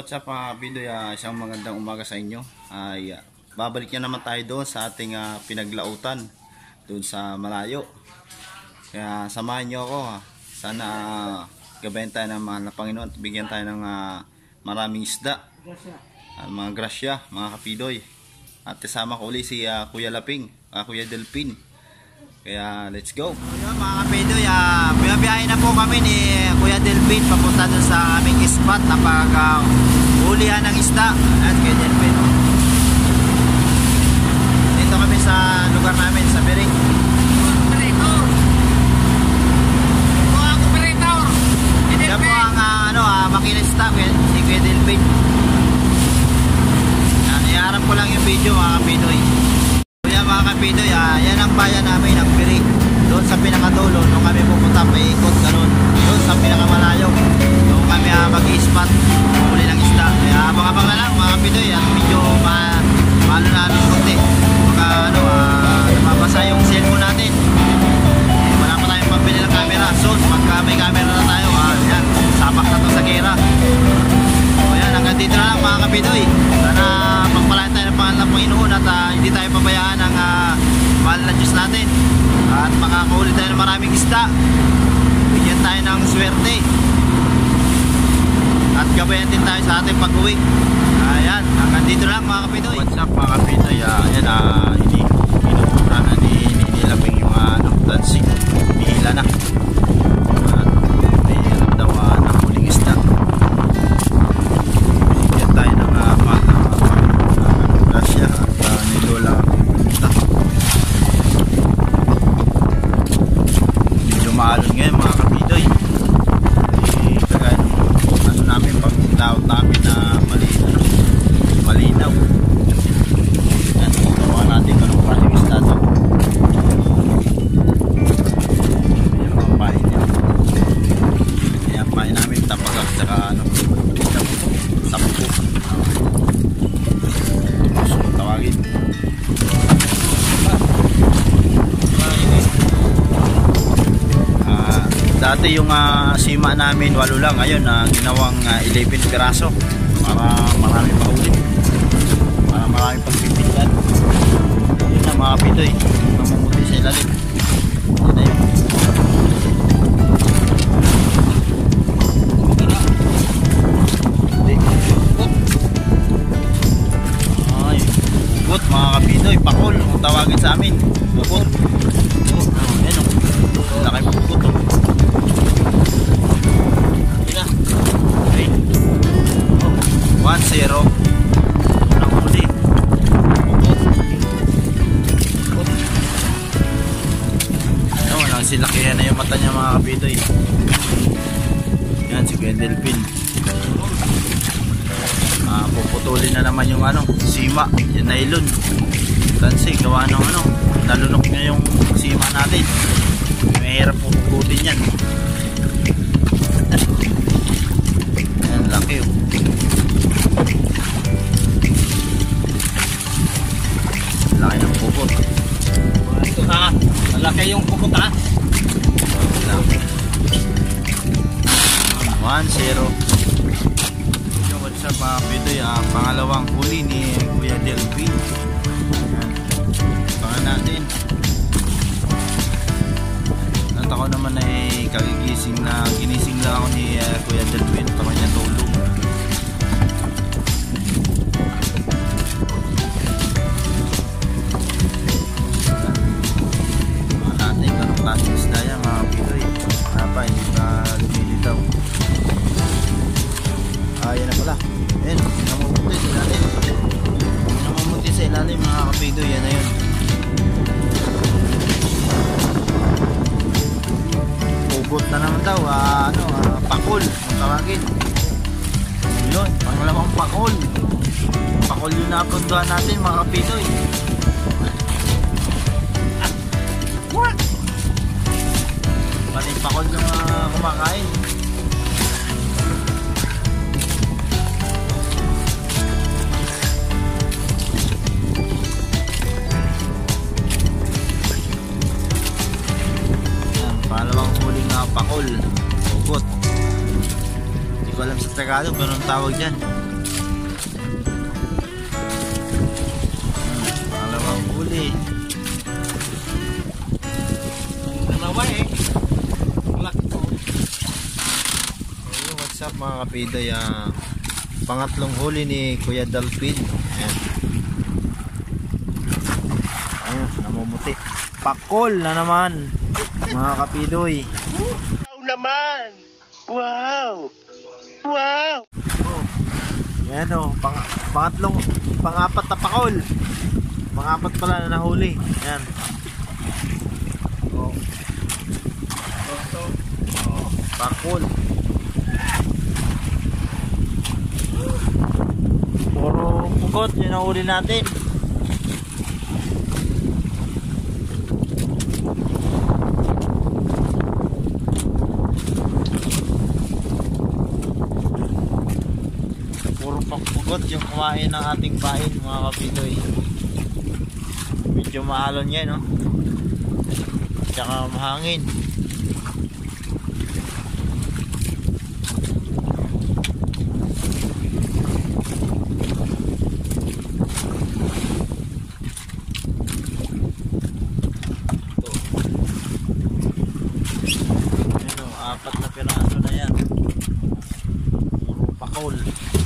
what's up mga kapidoy, isang magandang umaga sa inyo. Babalik na naman tayo doon sa ating pinaglautan doon sa malayo. Kaya samahan nyo ako. Sana gabayan tayo ng mahal na Panginoon at bigyan tayo ng maraming isda, mga grasya mga kapidoy. At kasama ko ulit si Kuya Laping, Kuya Delpin. Kaya let's go. Ayun, mga kapidoy, biyabiyahin na po kami ni Kuya Delpin papunta dun sa aming spot na pag-ulihan ng isda. At Kuya Delpin, dito kami sa lugar namin sa Biring. Siya po ang makinista si Kuya Delpin. Iharap ko lang yung video mga kapidoy. Kaya mga kapidoy, yan ang bayan namin ng Biring. Doon sa pinakadulo, nung kami pupunta paikot ganun. Doon sa pinakamalayo, nung kami mag-i-spot, huli ng isda. Kaya abang-abang na lang mga kapidoy. At medyo malo namin konti. Baka namabasa yung cellphone natin. Wala pa tayong pambili ng camera. So pagka may camera na tayo, yan, sabak na to sa gera. So yan, hanggang dito na lang mga kapidoy. Sana pagpalain tayo ng pangalan ng Panginoon at hindi tayo pabayaan ng mahal na Diyos natin. At makakahuli tayo ng maraming isda. Bigyan tayo ng swerte. At gabayan din tayo sa ating pag-uwi. Ayan, hanggang dito lang mga kapidoy. What's up mga kapidoy? Ayan, inubura na ni Laping yung dancing. Bihila na. At mayroon daw ng huling isda. Bigyan tayo ng mahal na grasya at ni Lola Pumunta. Medyo maalon ngayon mga kapidoy. Kagaya ng namin pag laot namin na malinaw. Yan, gawa natin anong klaseng isda to. Yan mga pain niya. Yan pain namin tapagang saka sapo. Tawagin. Dati yung sima namin 8 lang, ngayon ginawang 11 piraso para marami mahuli, para marami pagpipindan. Yun na mga kapidoy, namumuti sa ilalim. Yun na yun. Ay, bukot mga kapidoy, pakol kung tawagin sa amin. Bukot. Yan o, laki bukot o. 1-0 unang huli. Walang silakihan na yung mata niya mga kapidoy. Yan si Kuya Delpin. Puputulin na naman yung sima, yung nylon. Kasi gawa ng nalunok na yung sima natin. Mahirap pupututin yan. Yan, laki oh. Laki ng pupot. Ito malaki yung pupot 1-0. What's up mga kapidoy, pangalawang huli ni Kuya Delpin. Pangan natin. At ako naman ay ginising lang ako ni Kuya Delpin. Tama niya tulog. Klaseng isda yan mga kapidoy. Hindi pa lumilitaw. Yan na pala. Yan, namumuti sa ilalim. Namumuti sa ilalim mga kapidoy. Yan na yun. Ugot na naman daw. Pakol ang tawagin. Yun, pangalawang pakol. Pakol yun na punduhan natin mga kapidoy. What? Pati pakol yung kumakain. Yan, pangalawang huling pakol. Ugot. Hindi ko alam sa Tagalog, pero ang tawag dyan. huli. Dalawa eh. Laki po. Hey, what's up mga kapidoy? Pangatlong huli ni Kuya Dalpin. Ayan. Ayun, namumuti. Pakol na naman mga kapidoy. Wow naman! Wow! Wow! Oh. Yan o, pangapat na pakol. Pangapat pala na nahuli. Yan. Oh. Oh, pakol. Puro pugot yun ang huli natin. Puro pugot yung kumain ng ating pain mga kapidoy. Medyo maalon yan, no? Tsaka mahangin. Apat na piraso na yan. Puro pakol.